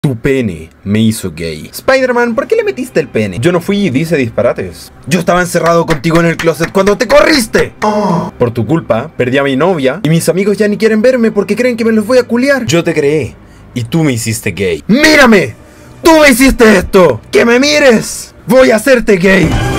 Tu pene me hizo gay. Spider-Man, ¿por qué le metiste el pene? Yo no fui y dice disparates. Yo estaba encerrado contigo en el closet cuando te corriste. Por tu culpa, perdí a mi novia y mis amigos ya ni quieren verme porque creen que me los voy a culiar. Yo te creé y tú me hiciste gay. ¡Mírame! ¡Tú me hiciste esto! ¡Que me mires! ¡Voy a hacerte gay!